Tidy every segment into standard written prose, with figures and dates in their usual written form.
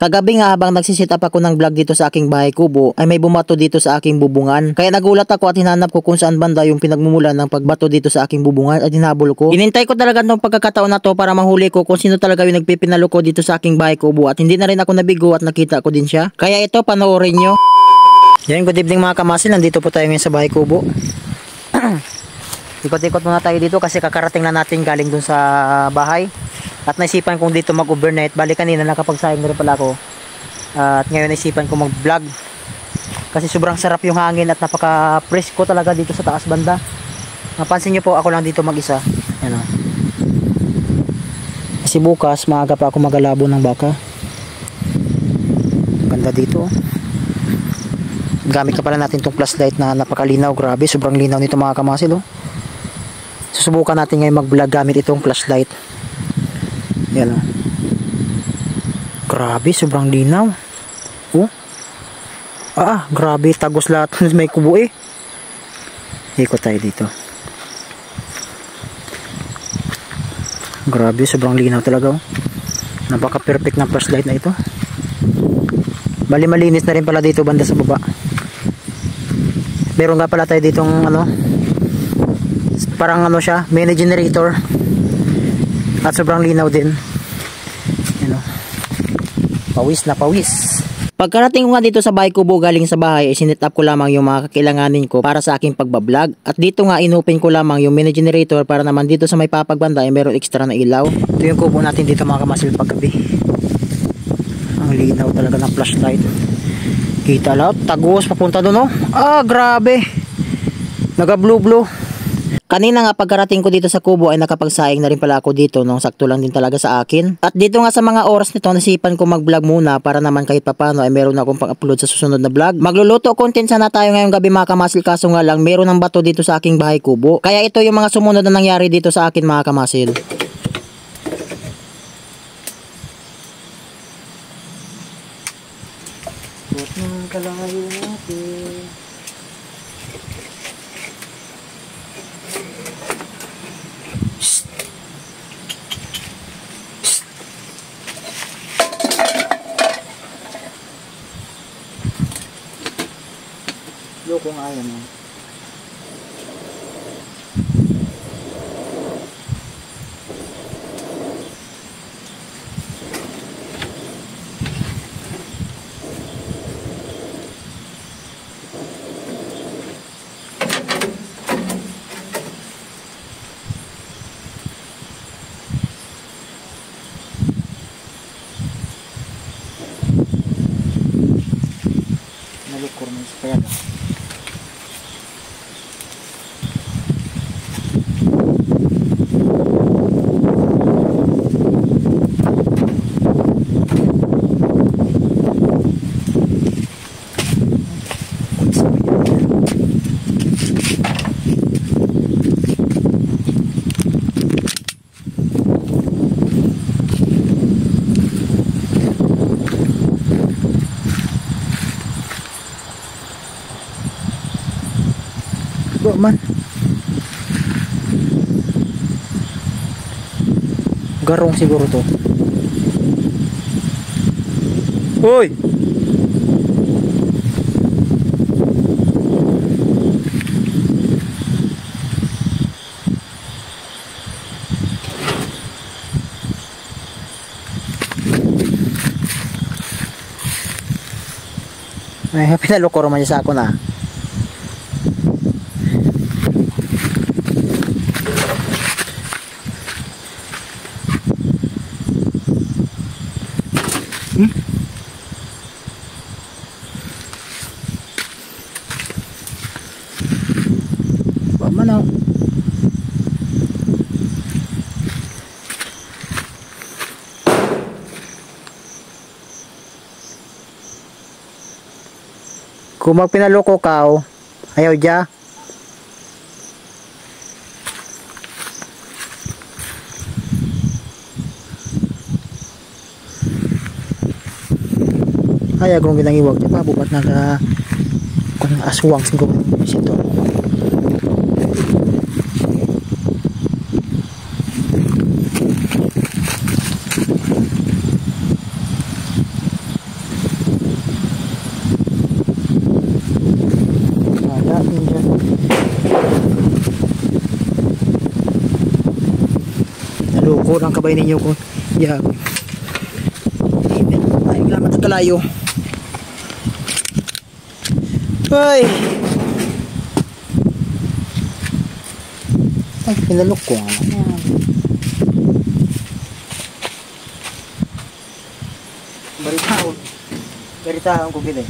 Kagabi nga habang nagsisit up ako ng vlog dito sa aking bahay kubo ay may bumato dito sa aking bubungan. Kaya nagulat ako at hinanap ko kung saan banda yung pinagmumulan ng pagbato dito sa aking bubungan at hinabol ko. Hinintay ko talaga ng pagkakataon na to para mahuli ko kung sino talaga yung nagpipinalo ko dito sa aking bahay kubo at hindi na rin ako nabigo at nakita ko din siya. Kaya ito panoorin nyo. Yan, good evening mga kamasil, nandito po tayo ngayon sa bahay kubo. Ikot-ikot muna tayo dito kasi kakarating na natin galing dun sa bahay. At naisipan kong dito mag-overnight. Bali kanina nakapagsayang na rin pala ako. At ngayon naisipan kong mag-vlog. Kasi sobrang sarap yung hangin at napaka-presko talaga dito sa taas banda. Napansin nyo po ako lang dito mag-isa. Ano. Kasi bukas maaga pa ako magalabo ng baka. Ganda dito. Gamit ka pala natin itong flashlight na napakalinaw. Grabe, sobrang linaw nito mga kamasil. Susubukan natin ngayon mag-vlog gamit itong flashlight. Yan o. Grabe, sobrang linaw. Oh. Grabe, tagos lahat. May kubo eh. Ikot tayo dito. Grabe, sobrang linaw talaga oh. Napaka-perfect ng flashlight na ito. Bali malinis na rin pala dito banda sa baba. Meron nga pala tayo ditong ano, parang ano siya, mini generator. At sobrang linaw din. Ano? Pawis na pawis. Pagkarating ko nga dito sa bahay kubo galing sa bahay, sinit up ko lamang yung mga kakailanganin ko para sa aking pagbablog. At dito nga inopen ko lamang yung mini generator para naman dito sa may papagbanda ay meron extra na ilaw. Ito yung kubo natin dito mga kamasil paggabi. Ang linaw talaga ng flashlight. Kita lahat, tagos papunta doon oh. Grabe. Naga blue. Kanina nga pagkarating ko dito sa kubo ay nakapagsaing na rin pala ako dito nung sakto lang din talaga sa akin. At dito nga sa mga oras nito nasipan ko mag-vlog muna para naman kahit papano ay meron akong pang-upload sa susunod na vlog. Magluluto content sana tayo ngayong gabi mga kamasil, kaso nga lang meron ng bato dito sa aking bahay kubo. Kaya ito yung mga sumunod na nangyari dito sa akin mga kamasil. Kalayo natin. Loko nga yan oh. Nalukor mo sa kaya. Man. Garong siguro to. Hoy. Ay, pinaloko naman niya sa ako na. Manaw. Kung magpinaloko ka, ayaw dya. Kaya kung ginangiwag di ba bubat naga kung aswang siguro ito. ang kabay ninyo ko. Yeah. Ay, kailangan magkalayo. Ay! Ay, pinalok ko. Baritaon. Baritaon ko gila.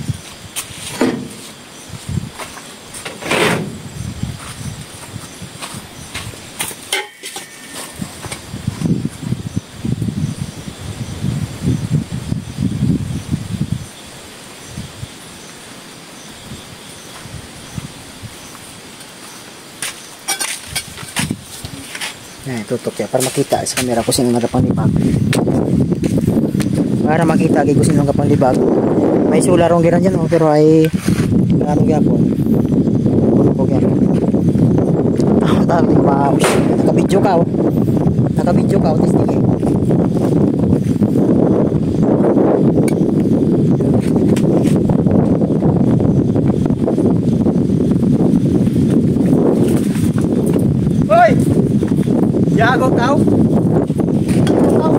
Tutok ya para makita sa camera kung sino nagapanglibag. Para makita kung sino nagapanglibag. May solar rong giran dyan, pero ay ano gyapon. Ano gyapon. Tawag din ba? Naka-video ka oh. Naka-video ka oh, testing. Hoy! Yago kau. Kau.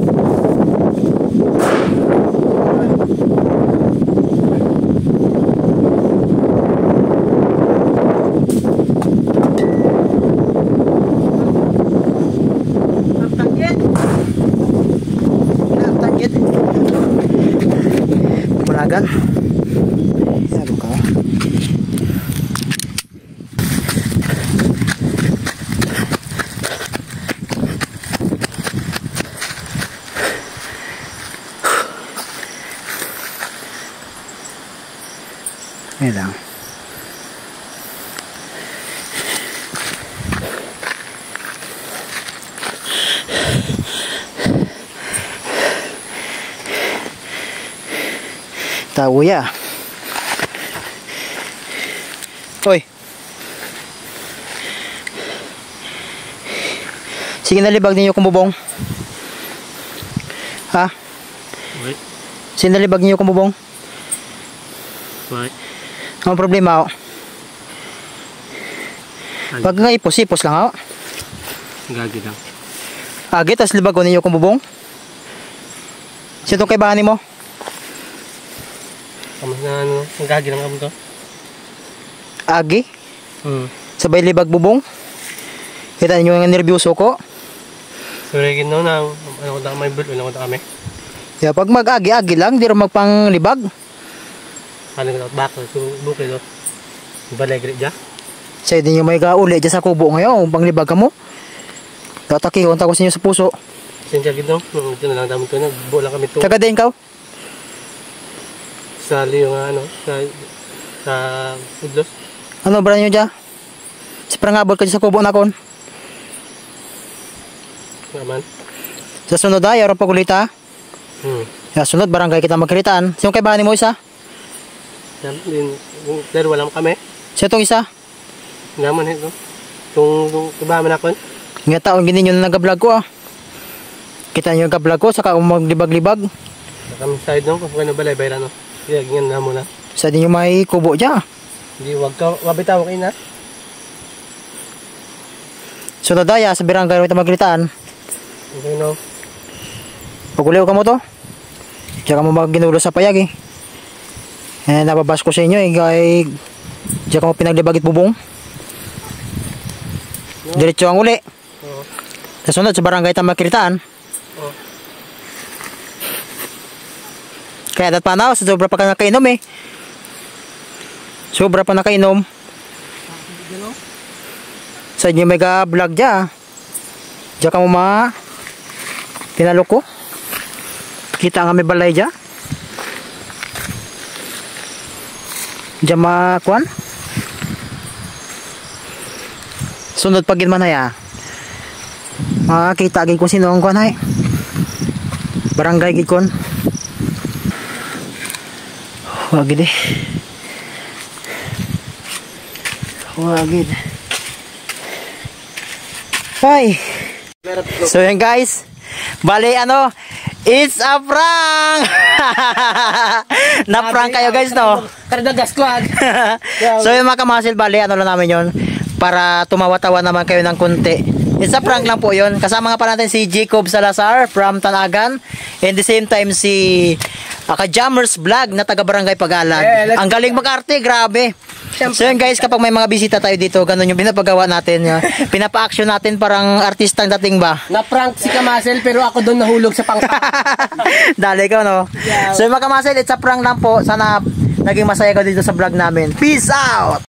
Target. Pelagan. Yago kau. Ayan lang. Tahu ya. Oi. Sige na libag ninyo kung bubong. Ha? Wait. Sige na libag ninyo kung bubong. Wait. Ang problema ako. Pag nga ipos lang ako. Gagi lang. Agi, tas libag ko ninyo kung bubong. Sino kay bahani mo? Kamas na ano, ang gagi lang kamo to. Agi? Sabay libag bubong. Kita niyo yung nervyoso ko. Sorry, ginaw na. Ano ko na may bird, ano ko na kami. Yeah, pag mag-agi-agi lang, di rin magpanglibag. Ano ko na, bako, bukid o. Balay grit dya. Sa din yung may kauli dyan sa kubo ngayon, panglibag ka mo. Tatakihon tako sa inyo sa puso. Siya ginaw, ito na lang dami ko na. Buo lang kami ito. Taga din ka? Sali yung ano, sa udlos. Ano ba nyo dyan? Si prangabot ka dyan sa kubo na kon. Naman. Sa sunod ay, araw pagulita. Sa sunod, barangay kita magkiritaan. Sino kay bahani mo isa? Pero walang kami. Siya itong isa? Naman ito. Itong ibaman ako. Nga taon, gini nyo na nag-vlog ko ah. Kita nyo nag-vlog ko, saka maglibag-libag. Sa kami side nung, kung ano balay, bayra no. Kaya ganyan na muna. Sa din yung may kubo dyan. Hindi, wag ka, wabitaw kayo na. Sunod ay, sa barangay kita magkiritaan. Okay no. Paguliw ka mo to. Diyan ka mo maginulo sa payag eh. Nababas ko sa inyo eh. Diyan ka mo pinaglibagit bubong. No. Diretso ang uli. Oo. Sa sunod sa barangay Tamakiritaan. Oo. Kaya dat pa na sa sobra pa ka nakainom eh. Sobra pa nakainom. Sa inyo may ka-vlog dyan. Diyan ka mo pinalok ko. Kita nga may balay dyan. Diyan makuan. Sunod pagin man haya. Makakita agad kung sino ang kuan hay. Barangay gid kon. Wagid eh. Wagid. Hi. So yan guys. Bali ano, it's a prank! Na-prank kayo guys no? Kardagas ko So yun mga kamasil, bali ano lang namin yun para tumawa-tawa naman kayo ng konti. It's a prank lang po yun. Kasama nga pa natin si Jacob Salazar from Tanagan. And the same time si Ka-Jammers Vlog na taga Barangay Pag-Alag. Ang galing mag-arte, grabe. So yun guys, kapag may mga bisita tayo dito, ganun yung pinapagawa natin. Pinapa-action natin parang artistang dating ba. Na-prank si Kamasel pero ako doon nahulog sa pangka. Dali ka, no? So mga Kamasel, it's a prank lang po. Sana naging masaya ka dito sa vlog namin. Peace out!